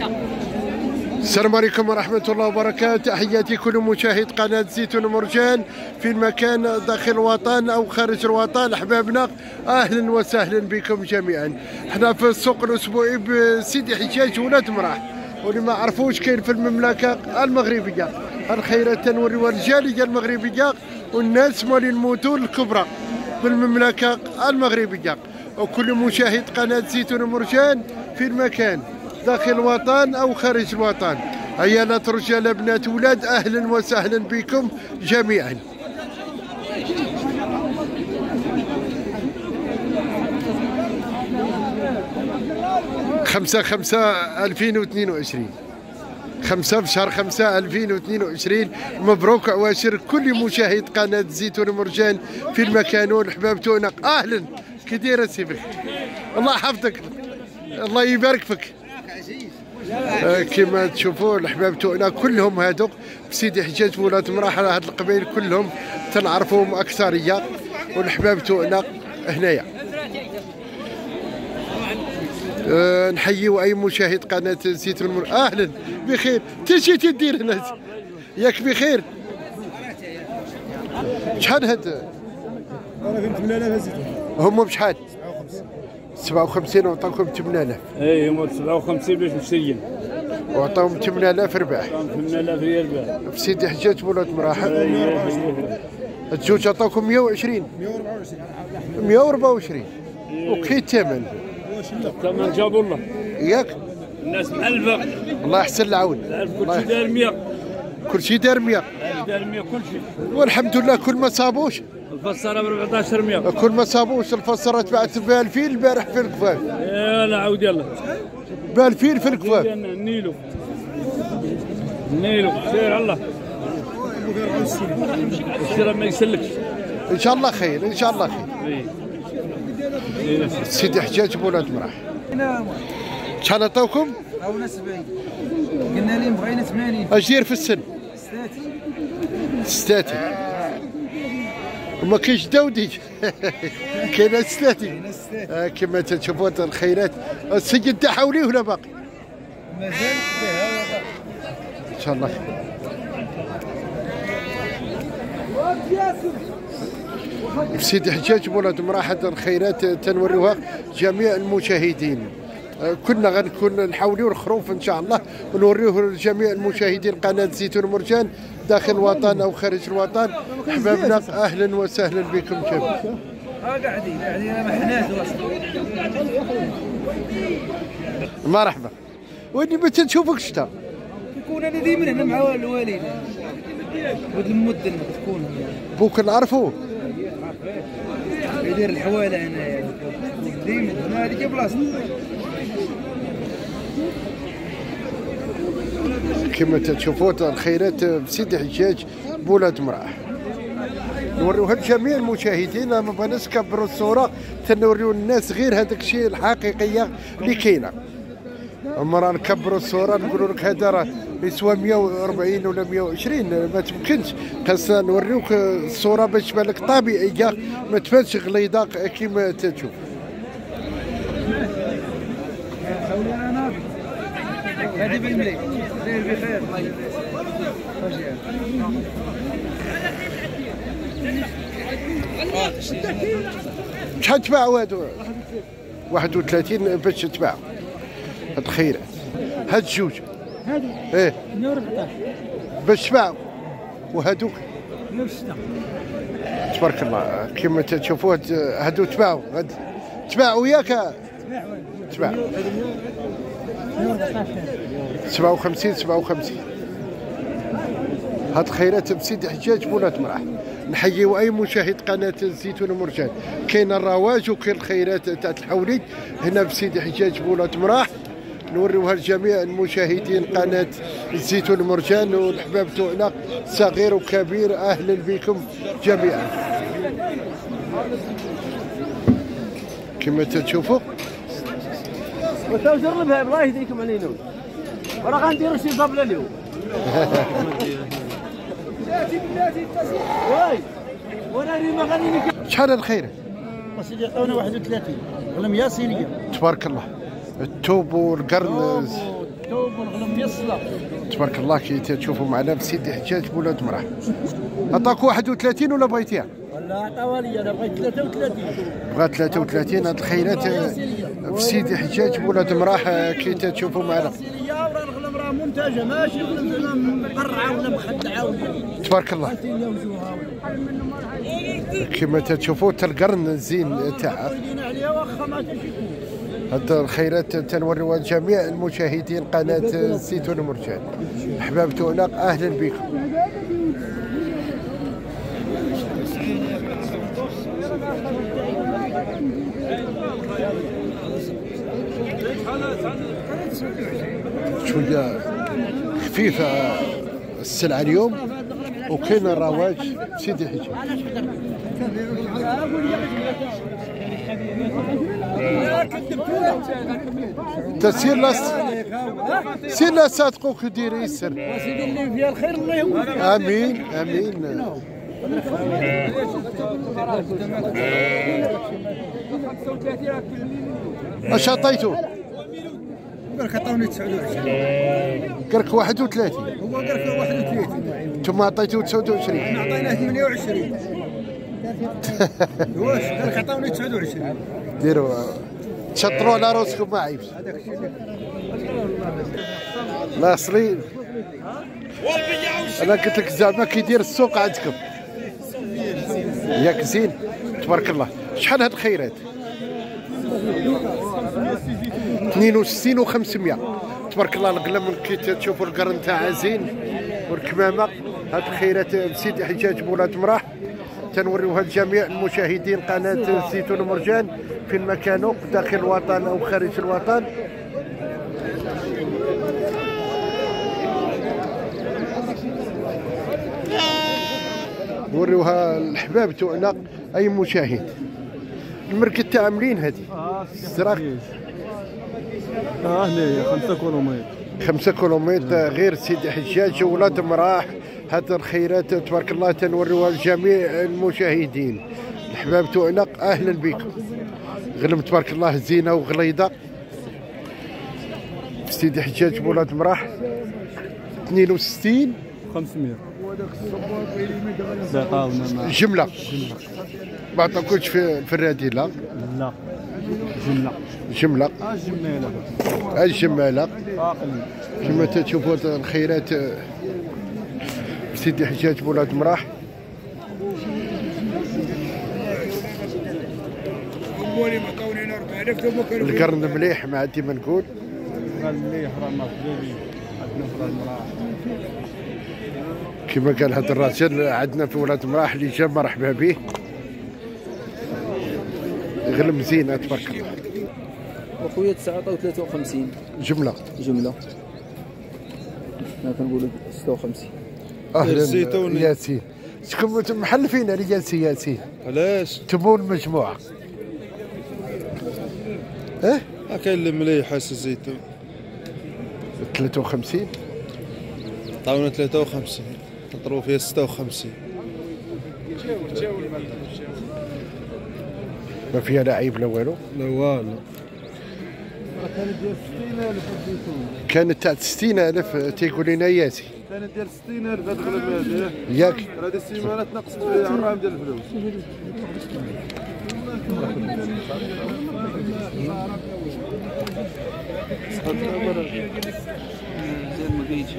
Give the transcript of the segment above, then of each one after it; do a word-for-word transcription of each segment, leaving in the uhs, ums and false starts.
السلام عليكم ورحمة الله وبركاته. تحياتي كل مشاهد قناة زيتون مرجان في المكان داخل الوطن أو خارج الوطن. أحبابنا أهلا وسهلا بكم جميعا. احنا في السوق الأسبوعي بسيدي حجاج ولاد مراح، واللي ما عرفوش كاين في المملكة المغربية الخيرات تنوريوها الجالية المغربية والناس مالين المدن الكبرى بالمملكة المغربية، وكل مشاهد قناة زيتون مرجان في المكان داخل الوطن أو خارج الوطن. عيالات رجال بنات ولاد أهلا وسهلا بكم جميعا. خمسة خمسة ألفين واثنين وعشرين، خمسة في شهر خمسة ألفين واثنين وعشرين. مبروك عواشر كل مشاهد قناة زيتون مرجان في المكان والحباب تونق. أهلا كي داير سيبك، الله يحفظك، الله يبارك فيك. آه كما تشوفوا الحباب تاعنا كلهم هادوك بسيدي حجاج ولاد مراحل، هاد القبائل كلهم تنعرفوهم اكثريه، والحباب تاعنا هنايا. آه نحييو اي مشاهد قناه زيتون المر... اهلا بخير. تجي تدير هنا ياك بخير؟ شحال هاد؟ انا فهمت ثمانية آلاف زيتون. هم بشحال؟ سبعة وخمسين وعطاوكم ثمانية آلاف. اي هما سبعة وخمسين باش مشريين وعطاهم ثمانية آلاف ربح. ثمانية آلاف ريال ربح في سيدي حجاج ولاد مراحل الزوج عطاوكم مية وعشرين مية وأربعة وعشرين. وكي الثمن؟ الثمن جابوا الله ياك الناس مألفة، الله يحسن العون. كل شيء داير مية، كل شيء داير مية، داير مية كل شيء، والحمد لله. كل ما صابوش الفسرة ب أربعطاش مية، كل ما صابوش الفسرة تبعت بها الفيل البارح في الكفاف. يلا عاود يلا بها الفيل في الكفاف. النيلو النيلو سير الله السير ما يسلكش ان شاء الله خير، ان شاء الله خير. سيدي حجاج بولاد مراح شحال عطاوكم؟ عطاونا سبعين، قلنا لهم بغينا ثمانين. اش داير في السن؟ ستاتي ستاتي. وما كاينش داودي كاين ستاتي. آه كما تشوفوا الخيرات. السيد تاع حوليه ولا باقي؟ مازال فيها ان شاء الله. في سيدي حجاج بولاد مراحل الخيرات تنوريوها جميع المشاهدين. كنا غنكون نحاولوا الخروف ان شاء الله ونوريوه لجميع المشاهدين قناه زيتون مرجان داخل الوطن او خارج الوطن. احبابنا اهلا وسهلا بكم جميعا. ها قاعدين قاعدين محنات مرحبا. واني ما تنشوفك شتا يكون انا ديما هنا مع الوالدين ولد المدن تكون بوك نعرفوه يدير الحواله هنايا ديما هنا هذيك بلاصتو. كما تشوفوا الخيرات بسيدي حجاج بولاد مراح. نوريوها لجميع المشاهدين، ما بغيناش نكبروا الصوره، تنوريو الناس غير هذاك الشيء الحقيقيه اللي كاينه. اما راه نكبروا الصوره نقولوا لك هذا راه يسوى مية وأربعين ولا مية وعشرين، ما تمكنش. خاصنا نوريوك الصوره باش تبان لك طبيعيه، ما تبانش غليظه كما تشوف. هذه بالملي داير بخير الله يبارك. شحال تباعوا هادو؟ واحد وثلاثين باش تباعوا هاد الخيرات. هاد الجوج هادو ايه مية وأربعطاش باش تباعوا، وهادوك مية وستة. تبارك الله. كما تشوفوا هادو تباعوا، هاد تباعوا ياك؟ تباعوا مية وأربعطاش سبعة وخمسين سبعة وخمسين. هاد الخيرات بسيدي حجاج بولاد مراح. نحييو اي مشاهد قناه زيتون مرجان. كاين الرواج وكاين الخيرات تاع الحولي هنا بسيدي حجاج بولاد مراح. نوريوها لجميع المشاهدين قناه زيتون مرجان والحباب تاعنا صغير وكبير. اهلا بكم جميعا. كما تشوفوا وتو جربها الله يهديكم علينا، وراه غنديروا شي طبله اليوم. واي وانا ما غادي. شحال الخير؟ سيدي عطاونا واحد وثلاثين غلم ياسينيه. تبارك الله. التوب والقرن التوب تبارك الله كي تشوفوا معنا بسيدي حجاج بولاد مرح. عطاك واحد وثلاثين ولا بغيتيها؟ لا عطاوها لي انا بغيت ثلاثة وثلاثين. بغا ثلاثة وثلاثين. هاد الخيرات بسيدي حجاج بولاد مرح كي تشوفوا معنا. وراه الغنم راه منتجه ماشي غنم مقرعه ولا مخدعه ولا. تبارك الله. كما تشوفوا حتى القرن الزين تاعها. هاد الخيرات تنوريوها لجميع المشاهدين قناه زيتون مرجان. احباب تونق اهلا بكم. شويه خفيفه السلعه اليوم وكاين الرواج سيدي حجاج. تسير لا سير لا صادقوك ديري السر. وسيدي اللي فيها الخير الله يوفقك. امين امين. اش عطيتو؟ قال لك عطاوني تسعة وعشرين. قال لك واحد وثلاثين. هو قال لك واحد وثلاثين. انتم عطيتوه تسعة وعشرين. احنا عطيناه ثمانية وعشرين. واش قال لك عطاوني تسعة وعشرين. ديروا تشطروا على راسكم ما عيبش. هذاك الشيء ناصرين. انا قلت لك زعما كيدير السوق عندكم ياك زين. تبارك الله. شحال هاد الخيرات؟ اثنين وستين وخمسمية. تبارك الله. القلم كي تشوفوا القرن تاعها زين والكمامه. هاد الخيرات بسيدي حجاج بولاد مراح تنوريوها لجميع المشاهدين قناه زيتون مرجان فين ما كانوا داخل الوطن او خارج الوطن. نوريوها الحباب تاعنا اي مشاهد. المركز تاع منين هذه؟ الزراق. اه هنايا خمسة كيلومتر. خمسة كيلومتر غير سيدي حجاج ولاد مراح. هاد الخيرات تبارك الله تنوريوها لجميع المشاهدين. الحباب تاعنا اهلا بكم. غنم تبارك الله زينه وغليظه سيدي حجاج بولاد مراح. اثنين وستين خمسمية. لا طاونا جمله. ما عطاكوش في في الراديله. لا جملة. جمله. اه جمالة. الجماله. عاقل. كما تشوفوا الخيرات سيدي حجاج بولاد مراح. القرن مليح ما عندي ما نقول. مليح راه مطلوبين عندنا في ولاد مراح. كما قال هذا الراجل عندنا في ولاد مراح اللي جا مرحبا به. غلم زينه تبارك الله. اخويا تسعة وثلاثين وخمسين جمله. جمله. انا كنقولوا ستة وخمسين. اهلا ياسين. شكون محلفين على ياسين ياسين؟ علاش؟ تبون مجموعه. اه؟ كاين اللي مليح حاس الزيتون. ثلاثة وخمسين. عطاونا ثلاثة وخمسين. نضربوا فيها ستة وخمسين. ما فيها لا عيب لا والو. لا والو. كانت ديال ستين ألف الزيتون. كانت تاع ستين ألف تيقول لنا ياسي. كانت ديال ستين ألف هاد الغلب هذه. ياك. هذه السيمانه تنقصت في الرقم ديال الفلوس. زين ما قريتش.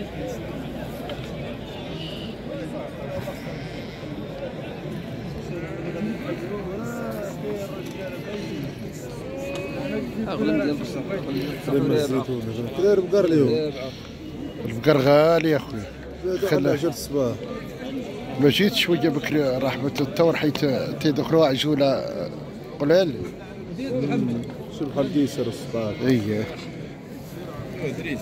اغلب ديال بصح. كذا البقر اليوم. البقر غالي يا خويا. خلاه عشرة الصباح. ما جيت شويه بكري رحمه الثور حيت تيدخلوا عجوله قلال. شو بحال كيسر الصباح. اييه. ادريس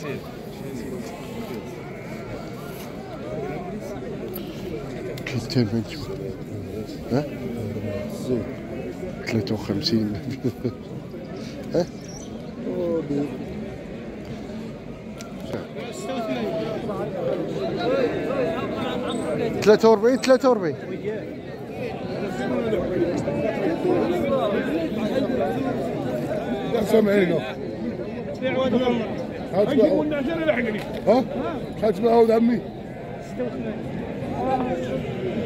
كيتم ها؟ زين. ثلاثة وخمسين. ها؟ ثلاثة وأربعين ثلاثة وأربعين. سامعينه. ها؟ شحال تباعوا عمي؟